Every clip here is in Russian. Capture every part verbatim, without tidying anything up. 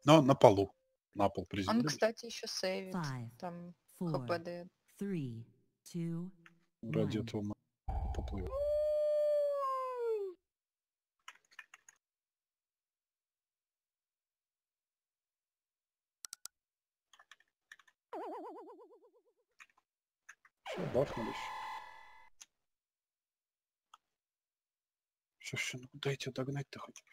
Но на полу. На пол Он, приземлились. кстати, еще сейвит. Five, Там four, хп дает. three, two, Ради one. этого мы поплывем. Все, бафнулись. Все, все, ну дайте догнать-то хоть.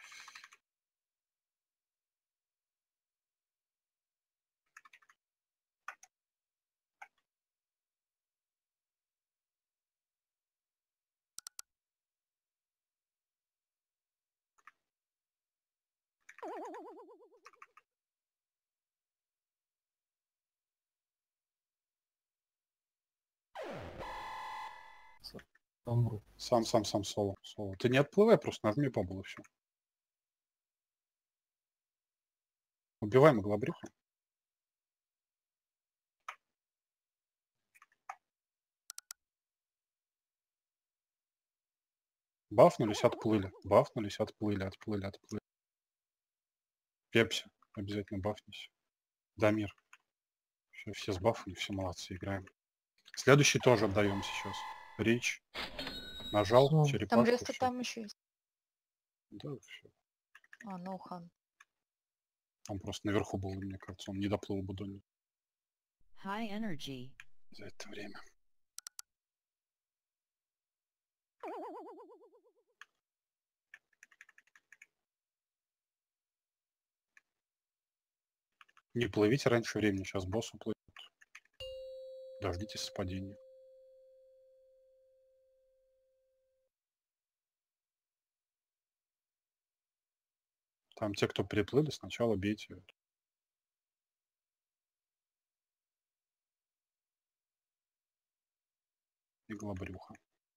Помру. Сам, сам, сам, соло. соло. Ты не отплывай, просто нажми по было все. Убиваем иглобрюха. Бафнулись, отплыли. Бафнулись, отплыли, отплыли, отплыли. Пепси. Обязательно бафнись. Дамир. Все, все с бафами, все молодцы, играем. Следующий тоже отдаем сейчас. Рич. Нажал, Всё. Там черепашку. Реста всё. там еще есть. Да, все. А, Ноухан. Он просто наверху был, мне кажется, он не доплыл бы до него High energy. за это время. Не плывите раньше времени, сейчас босс уплывет. Дождитесь совпадения. Там те, кто переплыли, сначала бейте. Иглобрюха.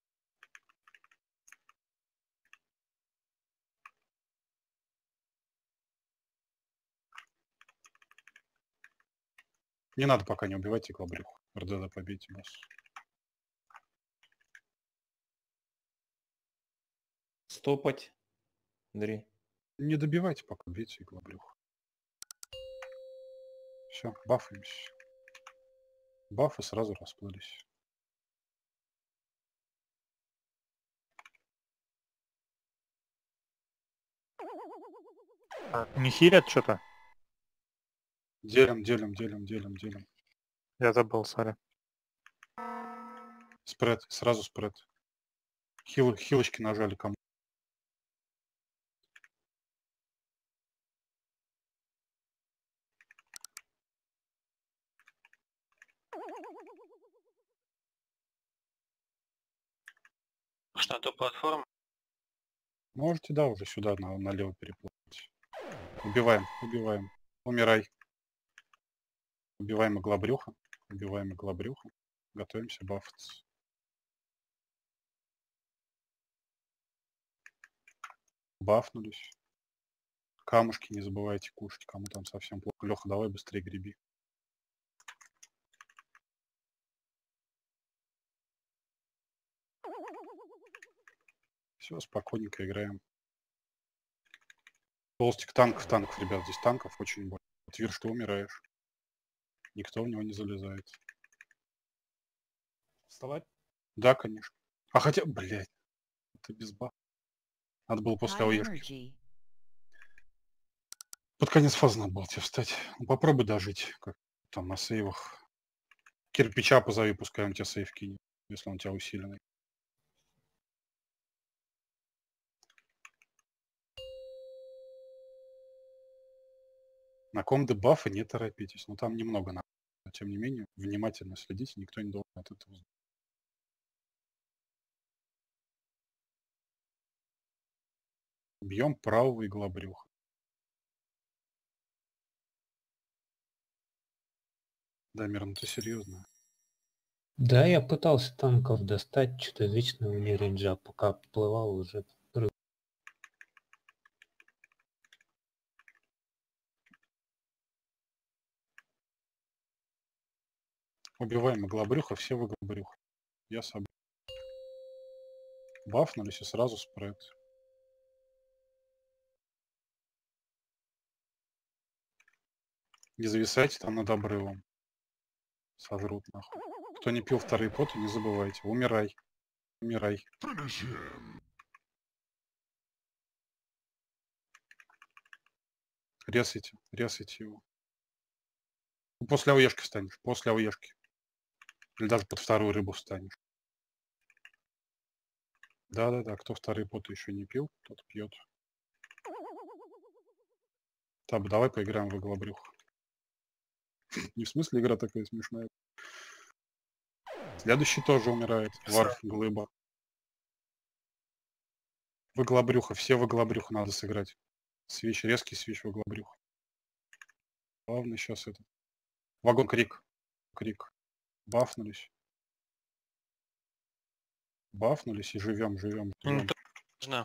Не надо пока не убивать иглобрюху. РДД побейте босс. Стопать. Андрей. Не добивайте пока, бейте иглобрюху. Все, бафаемся. Бафы сразу расплылись. А, не хилят что-то? Делим, делим, делим, делим, делим. Я забыл, сори. Спред, сразу спред. Хил, хилочки нажали кому. Что, то платформа? Можете, да, уже сюда на, налево переплыть. Убиваем, убиваем. Умирай. Убиваем иглобрюха. Убиваем иглобрюха. Готовимся бафаться. Бафнулись. Камушки не забывайте кушать, кому там совсем плохо. Леха, давай быстрее греби. Все, спокойненько играем. Толстик танков, танков, ребят, здесь танков очень больно. Вот Вир, что умираешь. Никто в него не залезает. Вставать? Да, конечно. А хотя, блядь, это без баф. Надо было после High АОЕшки. energy. Под конец фазы надо было тебе встать. Ну, попробуй дожить, как там на сейвах. Кирпича позови, пускай он тебя сейв кинет, если он у тебя усиленный. На ком дебафы не торопитесь, но там немного надо. Но, тем не менее, внимательно следите, никто не должен от этого знать. Бьем правого иглобрюха. Дамир, ну ты серьезно? Да, я пытался танков достать, что-то вечно у них рейнджа, пока отплывал уже. Убиваем иглобрюха, все в иглобрюха. Я собой. Бафнулись и сразу спред. Не зависайте там над обрывом. Сожрут нахуй. Кто не пил вторые поты, не забывайте. Умирай. Умирай. Резайте, резайте его. После ауешки встанешь, после ауешки. Или даже под вторую рыбу встанешь. Да-да-да, кто вторые поты еще не пил, тот пьет. Так, давай поиграем в иглобрюх. Не в смысле игра такая смешная. Следующий тоже умирает. Варф, глыба. В иглобрюха, все в иглобрюха надо сыграть. Свич, резкий свич в иглобрюха. Главное сейчас это. Вагон крик. Крик. Бафнулись. Бафнулись и живем, живем. Ну, то нужно.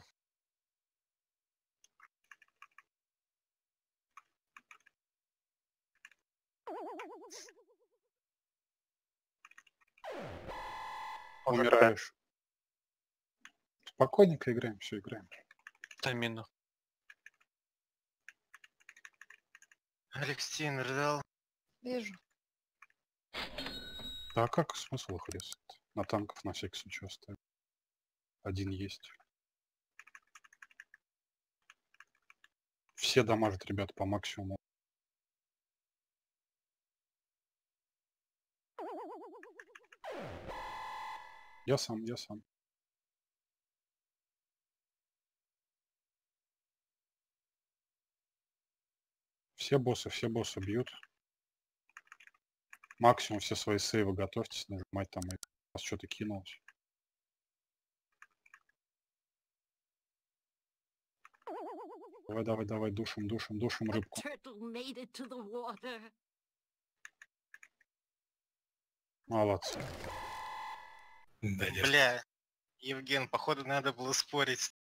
Умираешь. Спокойненько играем, все играем. Тамину. Алексей рыдал. Вижу. Да а как смысл их резать? На танков на всякий случай оставим. Один есть. Все дамажат, ребят, по максимуму. Я сам, я сам. Все боссы, все боссы бьют. Максимум все свои сейвы готовьтесь нажимать там. И у вас что-то кинулось. Давай, давай, давай, душим, душим, душим рыбку. Молодцы. Бля, Евген, походу надо было спорить.